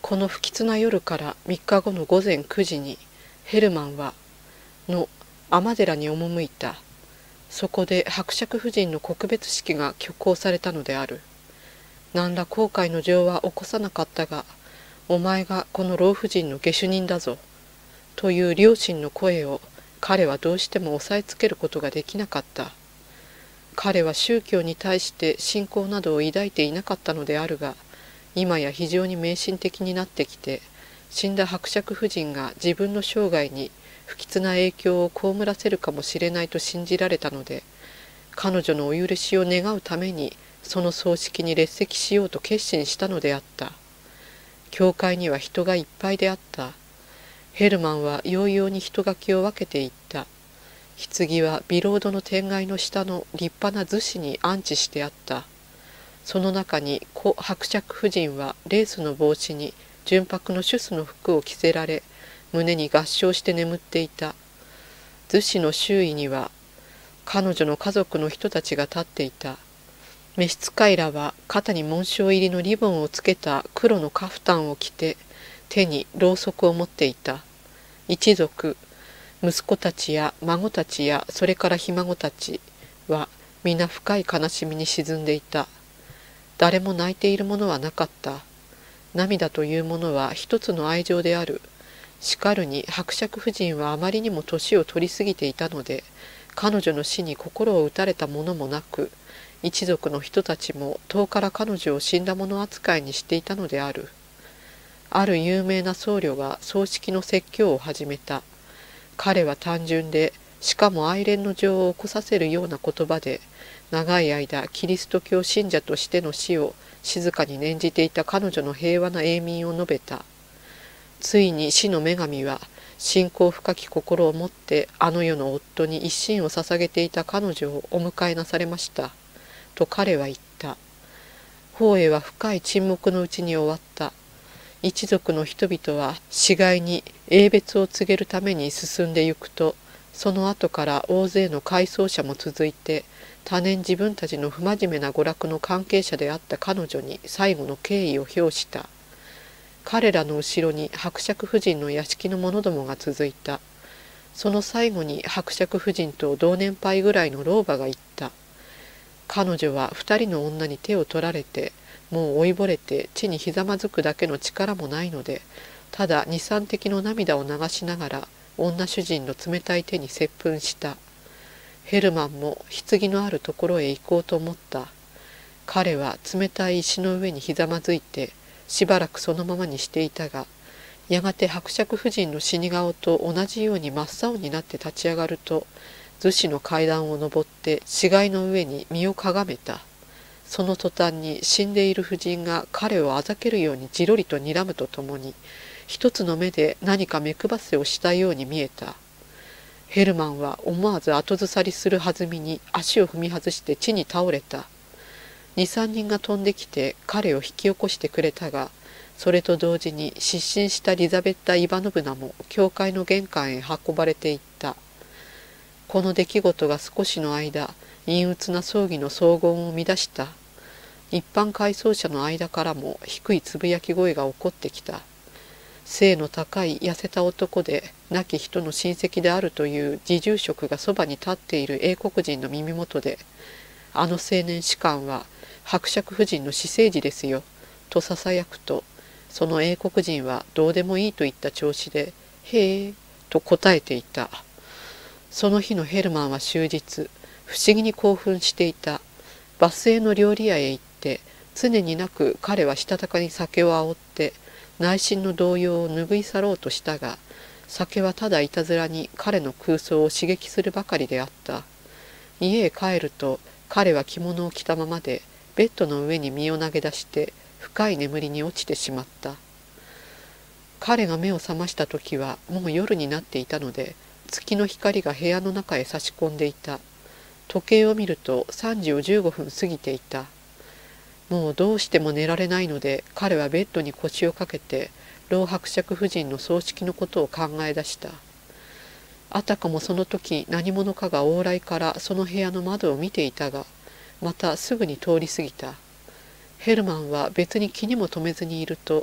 この不吉な夜から3日後の午前9時にヘルマンは尼寺に赴いた。そこで伯爵夫人の告別式が挙行されたのである。何ら後悔の情は起こさなかったが、お前がこの老婦人の下手人だぞという両親の声を彼はどうしても抑えつけることができなかった。彼は宗教に対して信仰などを抱いていなかったのであるが、今や非常に迷信的になってきて、死んだ伯爵夫人が自分の生涯に不吉な影響を被らせるかもしれないと信じられたので、彼女のお許しを願うためにその葬式に列席しようと決心したのであった。教会には人がいっぱいであった。ヘルマンはようように人垣を分けていった。棺はビロードの天蓋の下の立派な厨子に安置してあった。その中に故伯爵夫人はレースの帽子に純白のシュスの服を着せられ、胸に合掌して眠っていた。厨子の周囲には彼女の家族の人たちが立っていた。召使いらは肩に紋章入りのリボンをつけた黒のカフタンを着て、手にろうそくを持っていた。一族、息子たちや孫たちやそれからひ孫たちは皆深い悲しみに沈んでいた。誰も泣いているものはなかった。涙というものは一つの愛情である。しかるに伯爵夫人はあまりにも年を取りすぎていたので、彼女の死に心を打たれたものもなく、一族の人たちも遠から彼女を死んだ者扱いにしていたのである。ある有名な僧侶が葬式の説教を始めた。彼は単純で、しかも愛恋の情を起こさせるような言葉で、長い間キリスト教信者としての死を静かに念じていた彼女の平和な永眠を述べた。ついに死の女神は信仰深き心を持ってあの世の夫に一心を捧げていた彼女をお迎えなされました。と彼は言った。法会は深い沈黙のうちに終わった。一族の人々は死骸に永別を告げるために進んでゆくと、その後から大勢の回想者も続いて、多年自分たちの不真面目な娯楽の関係者であった彼女に最後の敬意を表した。彼らの後ろに伯爵夫人の屋敷の者どもが続いた。その最後に伯爵夫人と同年配ぐらいの老婆が言った。彼女は二人の女に手を取られて、もう老いぼれて地にひざまずくだけの力もないので、ただ二三滴の涙を流しながら女主人の冷たい手に接吻した。ヘルマンも棺のあるところへ行こうと思った。彼は冷たい石の上にひざまずいてしばらくそのままにしていたが、やがて伯爵夫人の死に顔と同じように真っ青になって立ち上がると、厨子の階段を上って死骸の上に身をかがめた。その途端に死んでいる婦人が彼をあざけるようにじろりと睨むとともに、一つの目で何か目配せをしたように見えた。ヘルマンは思わず後ずさりするはずみに足を踏み外して地に倒れた。二三人が飛んできて彼を引き起こしてくれたが、それと同時に失神したリザベッタ・イバノブナも教会の玄関へ運ばれていった。この出来事が少しの間、陰鬱な葬儀の荘厳を乱した。一般回想者の間からも低いつぶやき声が起こってきた。背の高い痩せた男で亡き人の親戚であるという侍従職がそばに立っている英国人の耳元で、あの青年士官は伯爵夫人の私生児ですよとささやくと、その英国人はどうでもいいといった調子でへえと答えていた。その日のヘルマンは終日不思議に興奮していた。バスへの料理屋へ行って、常になく彼はしたたかに酒を煽って内心の動揺を拭い去ろうとしたが、酒はただいたずらに彼の空想を刺激するばかりであった。家へ帰ると彼は着物を着たままでベッドの上に身を投げ出して深い眠りに落ちてしまった。彼が目を覚ました時はもう夜になっていたので、月の光が部屋の中へ差し込んでいた。時計を見ると3時を15分過ぎていた。もうどうしても寝られないので、彼はベッドに腰をかけて老伯爵夫人の葬式のことを考え出した。あたかもその時何者かが往来からその部屋の窓を見ていたが、またすぐに通り過ぎた。ヘルマンは別に気にも留めずにいると、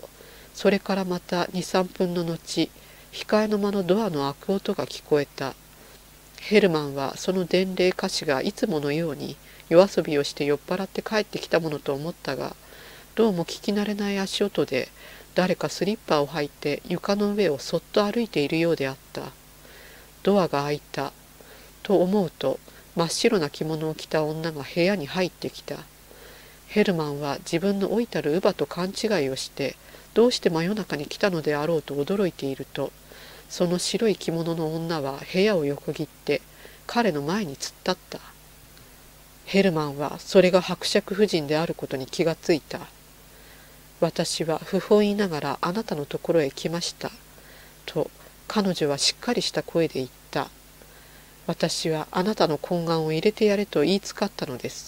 それからまた2、3分の後、控えの間のドアの開く音が聞こえた。ヘルマンはその伝令歌手がいつものように夜遊びをして酔っ払って帰ってきたものと思ったが、どうも聞き慣れない足音で誰かスリッパを履いて床の上をそっと歩いているようであった。ドアが開いたと思うと、真っ白な着物を着た女が部屋に入ってきた。ヘルマンは自分の老いたる乳母と勘違いをして、どうして真夜中に来たのであろうと驚いていると、その白い着物の女は部屋を横切って彼の前に突っ立った。ヘルマンはそれが伯爵夫人であることに気がついた。私は不本意ながらあなたのところへ来ました。と彼女はしっかりした声で言った。私はあなたの懇願を入れてやれと言いつかったのです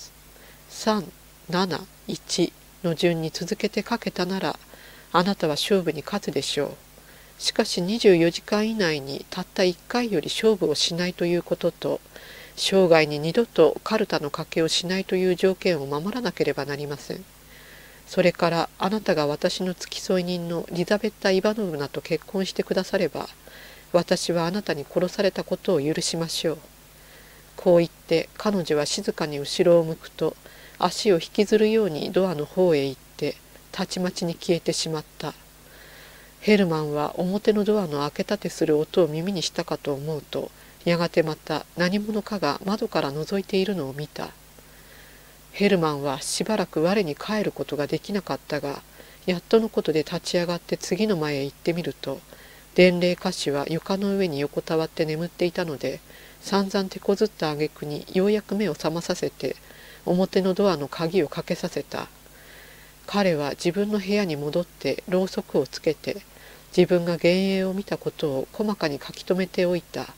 。3、7、1の順に続けてかけたなら、あなたは勝負に勝つでしょう。しかし24時間以内にたった1回より勝負をしないということと、生涯に二度とカルタの賭けをしないという条件を守らなければなりません。それからあなたが私の付き添い人のリザベッタ・イバノブナと結婚してくだされば、私はあなたに殺されたことを許しましょう。こう言って彼女は静かに後ろを向くと、足を引きずるようにドアの方へ行ってたちまちに消えてしまった。ヘルマンは表のドアの開けたてする音を耳にしたかと思うと、やがてまた何者かが窓から覗いているのを見た。ヘルマンはしばらく我に返ることができなかったが、やっとのことで立ち上がって次の間へ行ってみると、伝令歌手は床の上に横たわって眠っていたので、散々手こずった挙句にようやく目を覚まさせて、表のドアの鍵をかけさせた。彼は自分の部屋に戻ってろうそくをつけて、自分が幻影を見たことを細かに書き留めておいた。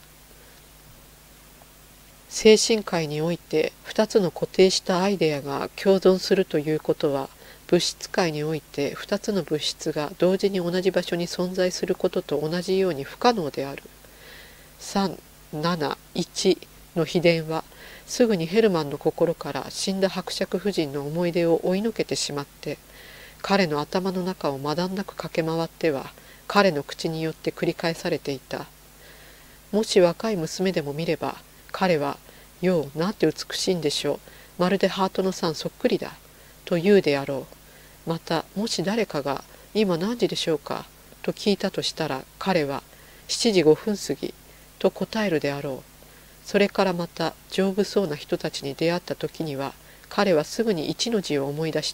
精神界において2つの固定したアイデアが共存するということは、物質界において2つの物質が同時に同じ場所に存在することと同じように不可能である。3、7、1の秘伝はすぐにヘルマンの心から死んだ伯爵夫人の思い出を追い抜けてしまって、彼の頭の中をまだんなく駆け回っては彼の口によって繰り返されていた。もし若い娘でも見れば、彼は「よう、なんて美しいんでしょう。まるでハートの3そっくりだ」と言うであろう。また、もし誰かが「今何時でしょうか?」と聞いたとしたら、彼は「7時5分過ぎ」と答えるであろう。それからまた丈夫そうな人たちに出会った時には、彼はすぐに1の字を思い出した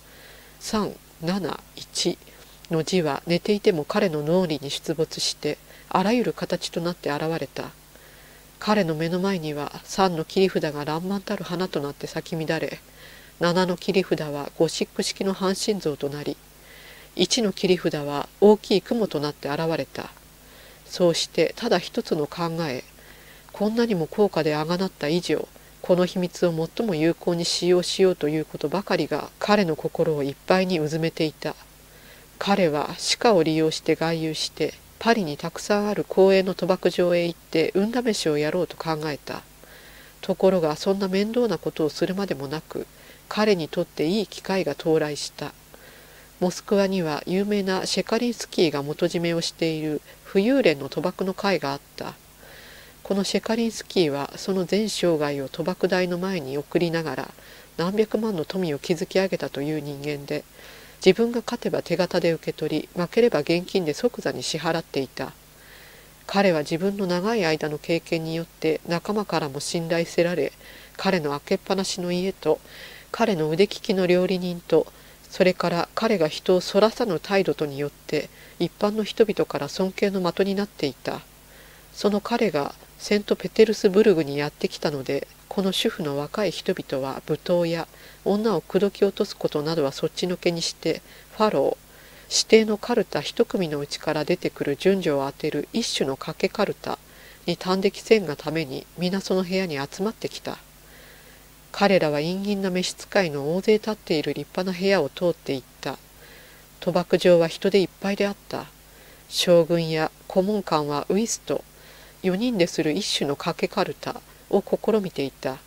。3、7、1の字は寝ていても彼の脳裏に出没して、あらゆる形となって現れた。彼の目の前には3の切り札が爛漫たる花となって咲き乱れ、7の切り札はゴシック式の半身像となり、1の切り札は大きい雲となって現れた。そうしてただ一つの考え、こんなにも高価であがなった以上、この秘密を最も有効に使用しようということばかりが彼の心をいっぱいにうずめていた。彼は歯科を利用して外遊して、パリにたくさんある公営の賭博場へ行って運試しをやろうと考えた。ところがそんな面倒なことをするまでもなく、彼にとっていい機会が到来した。モスクワには有名なシェカリンスキーが元締めをしている浮遊連の賭博の会があった。このシェカリンスキーはその全生涯を賭博台の前に送りながら何百万の富を築き上げたという人間で、自分が勝てば手形で受け取り、負ければ現金で即座に支払っていた。彼は自分の長い間の経験によって仲間からも信頼せられ、彼の開けっぱなしの家と、彼の腕利きの料理人と、それから彼が人をそらさぬ態度とによって一般の人々から尊敬の的になっていた。その彼がセントペテルスブルグにやってきたので、この主婦の若い人々は舞踏や女を口説き落とすことなどはそっちのけにして、ファロー、指定のカルタ一組のうちから出てくる順序を当てる一種の賭けカルタに端的せんがために皆その部屋に集まってきた。彼らは陰銀な召使いの大勢立っている立派な部屋を通っていった。賭博場は人でいっぱいであった。将軍や顧問官はウィスト、4人でする一種の賭けカルタを試みていた。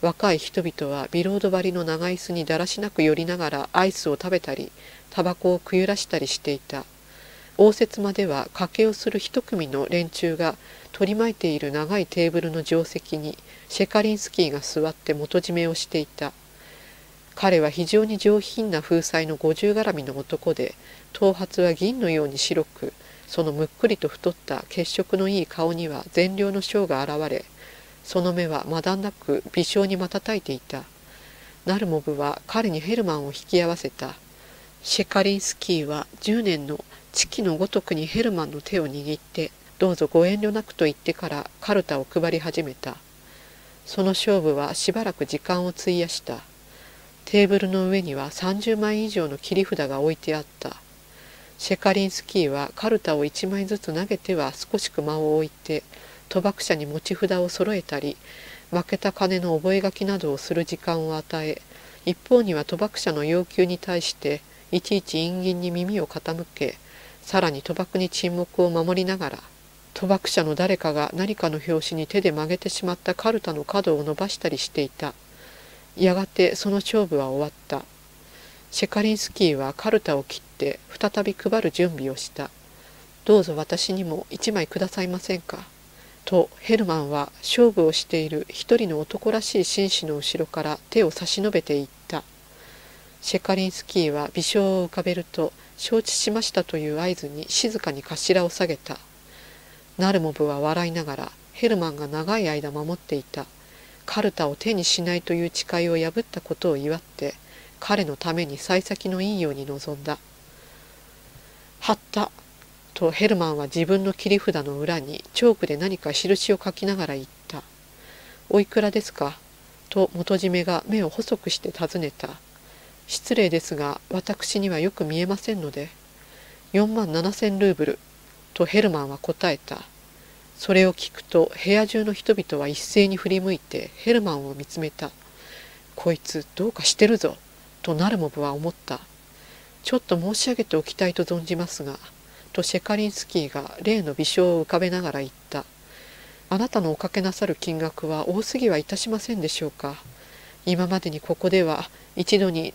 若い人々はビロード張りの長椅子にだらしなく寄りながらアイスを食べたりタバコをくゆらしたりしていた。応接間では掛けをする一組の連中が取り巻いている長いテーブルの定席にシェカリンスキーが座って元締めをしていた。彼は非常に上品な風采の50絡みの男で、頭髪は銀のように白く、そのむっくりと太った血色のいい顔には善良の章が現れ、その目はまだなく微笑に瞬いていた。ナルモブは彼にヘルマンを引き合わせた。シェカリンスキーは10年の月のごとくにヘルマンの手を握って、どうぞご遠慮なくと言ってからカルタを配り始めた。その勝負はしばらく時間を費やした。テーブルの上には30枚以上の切り札が置いてあった。シェカリンスキーはカルタを1枚ずつ投げては少し間を置いて、賭博者に持ち札を揃えたり、負けた金の覚書などをする時間を与え、一方には賭博者の要求に対していちいち陰銀に耳を傾け、さらに賭博に沈黙を守りながら、賭博者の誰かが何かの拍子に手で曲げてしまったカルタの角を伸ばしたりしていた。やがてその勝負は終わった。シェカリンスキーはカルタを切って再び配る準備をした。どうぞ私にも1枚くださいませんか。とヘルマンは勝負をしている一人の男らしい紳士の後ろから手を差し伸べていった。シェカリンスキーは微笑を浮かべると、承知しましたという合図に静かに頭を下げた。ナルモブは笑いながらヘルマンが長い間守っていたカルタを手にしないという誓いを破ったことを祝って彼のために幸先のいいように臨んだ。はったとヘルマンは自分の切り札の裏にチョークで何か印を書きながら言った。おいくらですかと元締めが目を細くして尋ねた。失礼ですが私にはよく見えませんので。47,000ルーブルとヘルマンは答えた。それを聞くと部屋中の人々は一斉に振り向いてヘルマンを見つめた。こいつどうかしてるぞとナルモブは思った。ちょっと申し上げておきたいと存じますが、とシェカリンスキーが例の微笑を浮かべながら言った。あなたのおかけなさる金額は多すぎはいたしませんでしょうか。今までにここでは一度に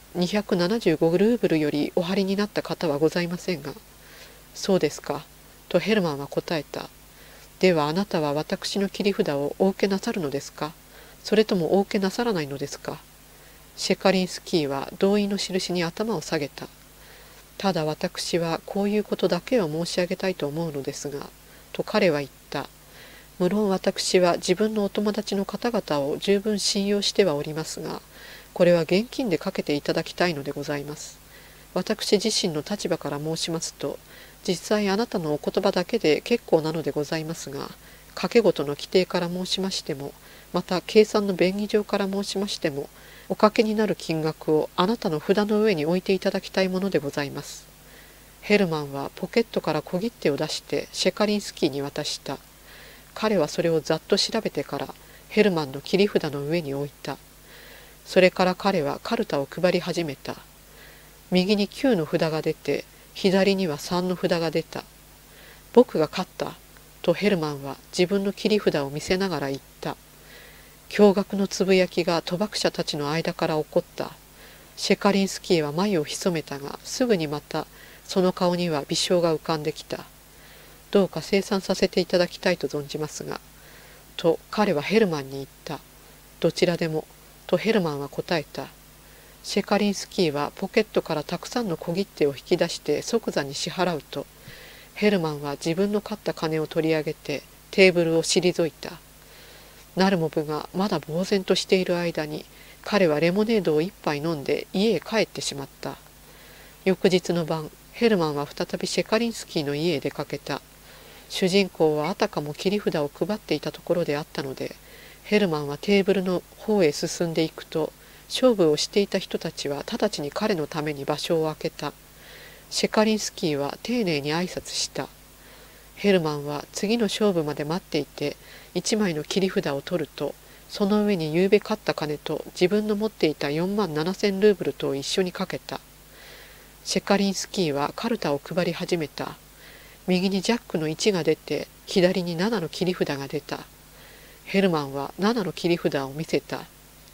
275ルーブルよりお張りになった方はございませんが。そうですかとヘルマンは答えた。ではあなたは私の切り札をお受けなさるのですか、それともお受けなさらないのですか。シェカリンスキーは同意の印に頭を下げた。ただ私はこういうことだけを申し上げたいと思うのですが、と彼は言った。無論私は自分のお友達の方々を十分信用してはおりますが、これは現金でかけていただきたいのでございます。私自身の立場から申しますと、実際あなたのお言葉だけで結構なのでございますが、掛け事の規定から申しましても、また計算の便宜上から申しましても、おかけになる金額をあなたの札の上に置いていただきたいものでございます。ヘルマンはポケットから小切手を出してシェカリンスキーに渡した。彼はそれをざっと調べてからヘルマンの切り札の上に置いた。それから彼はカルタを配り始めた。右に9の札が出て、左には3の札が出た。僕が勝ったとヘルマンは自分の切り札を見せながら言った。驚愕のつぶやきが賭博者たちの間から起こった。シェカリンスキーは眉を潜めたが、すぐにまたその顔には微笑が浮かんできた。どうか清算させていただきたいと存じますが、と彼はヘルマンに言った。どちらでも、とヘルマンは答えた。シェカリンスキーはポケットからたくさんの小切手を引き出して即座に支払うと、ヘルマンは自分の勝った金を取り上げてテーブルを退いた。ナルモブがまだ呆然としている間に、彼はレモネードを一杯飲んで家へ帰ってしまった。翌日の晩、ヘルマンは再びシェカリンスキーの家へ出かけた。主人公はあたかも切り札を配っていたところであったので、ヘルマンはテーブルの方へ進んでいくと、勝負をしていた人たちは直ちに彼のために場所を空けた。シェカリンスキーは丁寧に挨拶した。ヘルマンは次の勝負まで待っていて、一枚の切り札を取ると、その上に夕べ勝った金と自分の持っていた47,000ルーブルと一緒にかけた。シェカリンスキーはカルタを配り始めた。右にジャックの1が出て、左に7の切り札が出た。ヘルマンは7の切り札を見せた。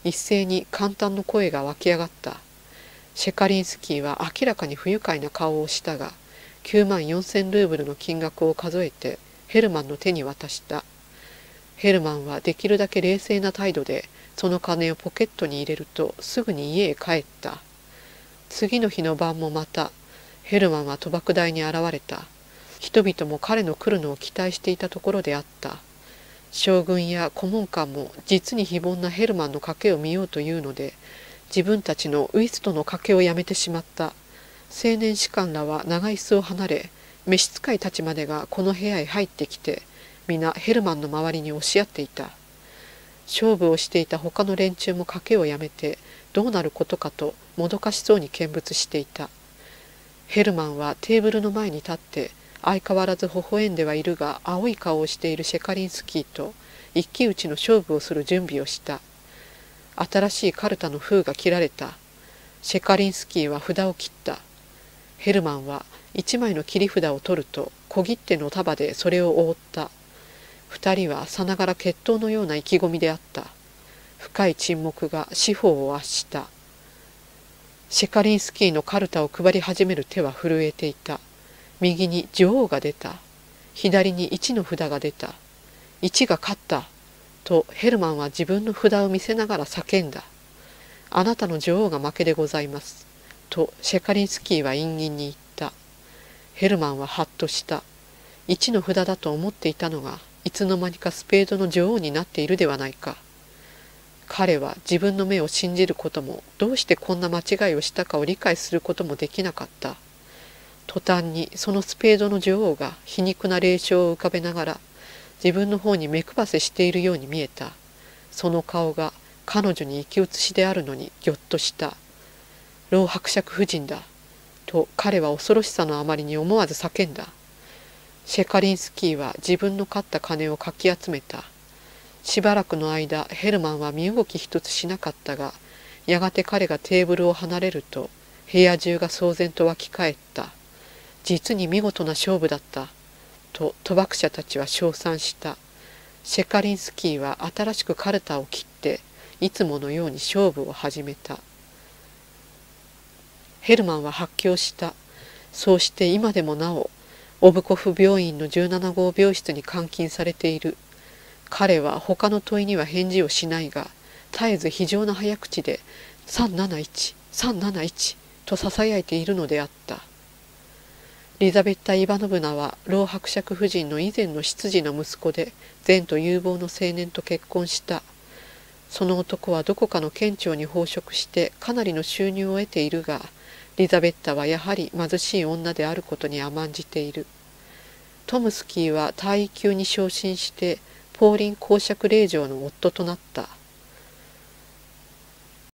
一斉に感嘆の声が湧き上がった。シェカリンスキーは明らかに不愉快な顔をしたが、9万4千ルーブルの金額を数えてヘルマンの手に渡した。ヘルマンはできるだけ冷静な態度でその金をポケットに入れるとすぐに家へ帰った。次の日の晩もまたヘルマンは賭博台に現れた。人々も彼の来るのを期待していたところであった。将軍や顧問官も実に非凡なヘルマンの賭けを見ようというので、自分たちのウィストの賭けをやめてしまった。青年士官らは長椅子を離れ、召使いたちまでがこの部屋へ入ってきて、皆ヘルマンの周りに押し合っていた。勝負をしていた他の連中も賭けをやめてどうなることかともどかしそうに見物していた。ヘルマンはテーブルの前に立って相変わらず微笑んではいるが青い顔をしているシェカリンスキーと一騎打ちの勝負をする準備をした。新しいカルタの封が切られた。シェカリンスキーは札を切った。ヘルマンは一枚の切り札を取ると小切手の束でそれを覆った。二人はさながら決闘のような意気込みであった。深い沈黙が四方を圧した。シェカリンスキーのカルタを配り始める手は震えていた。右に女王が出た。左に1の札が出た。1が勝った。とヘルマンは自分の札を見せながら叫んだ。あなたの女王が負けでございます。とシェカリンスキーは陰銀に言った。ヘルマンはハッとした。1の札だと思っていたのが、いつの間にかスペードの女王になっているではないか。彼は自分の目を信じることも、どうしてこんな間違いをしたかを理解することもできなかった。途端にそのスペードの女王が皮肉な霊笑を浮かべながら、自分の方に目配せしているように見えた。その顔が彼女に生き写しであるのにぎょっとした。老伯爵夫人だ。と彼は恐ろしさのあまりに思わず叫んだ。シェカリンスキーは自分の勝った金をかき集めた。しばらくの間ヘルマンは身動き一つしなかったが、やがて彼がテーブルを離れると部屋中が騒然と沸き返った。実に見事な勝負だったと賭博者たちは称賛した。シェカリンスキーは新しくカルタを切っていつものように勝負を始めた。ヘルマンは発狂した。そうして今でもなおオブコフ病院の17号病室に監禁されている。彼は他の問いには返事をしないが、絶えず非常な早口で371、371と囁いているのであった。リザベッタ・イバノブナは老伯爵夫人の以前の執事の息子で、善と有望の青年と結婚した。その男はどこかの県庁に奉職してかなりの収入を得ているが、リザベッタはやはり貧しい女であることに甘んじている。トムスキーは大尉級に昇進してポーリン公爵令嬢の夫となった。